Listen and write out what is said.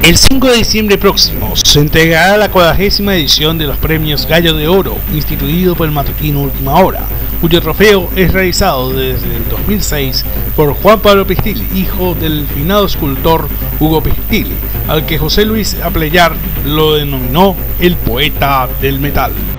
El 5 de diciembre próximo se entregará la 40ª edición de los premios Gallo de Oro, instituido por el matutino Última Hora, cuyo trofeo es realizado desde el 2006 por Juan Pablo Pistilli, hijo del finado escultor Hugo Pistilli, al que José Luis Appleyard lo denominó el poeta del metal.